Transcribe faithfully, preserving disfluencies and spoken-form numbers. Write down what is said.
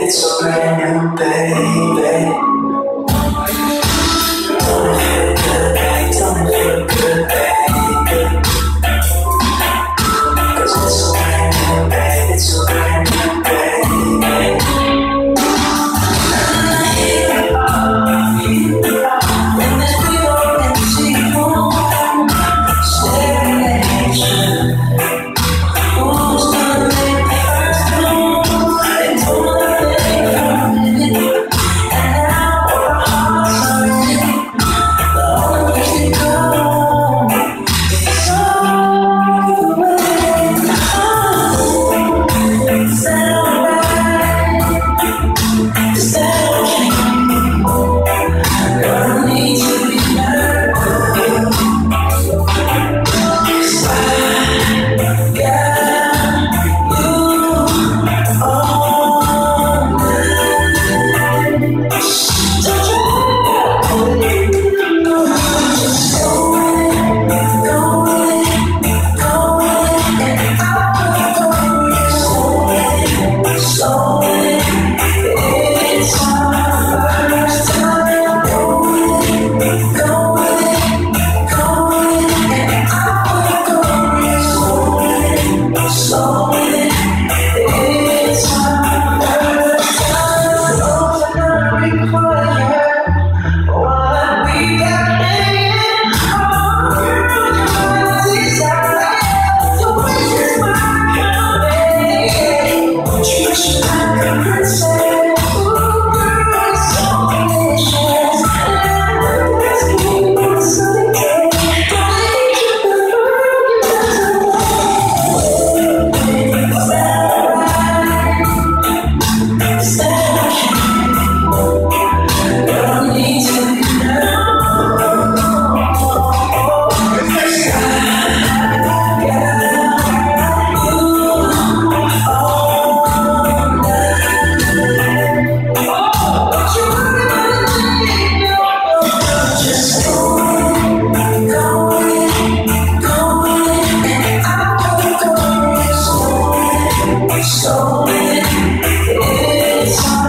It's a brand new baby. Don't it feel good, baby? Don't it feel good, baby? Cause it's a brand new baby. It's a brand new baby. When there's people in the people staring at each other, who's gonna make the first move? They told us they found it, and now our hearts are in it. The only place to go is all the way home. Is that alright? Is that okay? Girl, I need to be nervous. Cause I got you all night. Don't you just go in, go in, go in, and I'll go in. So in, so in. It's our first time. Go in, go in, go in, and I'll go in. So in, so in. It's our first time. Those are not required. What we got hanging on your desire. So which is my company? Treat you like a princess. Ooh, girl, so delicious. And I'm asking you something. Don't make you prefer you better. Is that alright? Is that okay? Girl, I need to be known. Cause I got you all night. Oh, but you really know. Just go in, go in, go in, and I'll go in. So in, so in. It's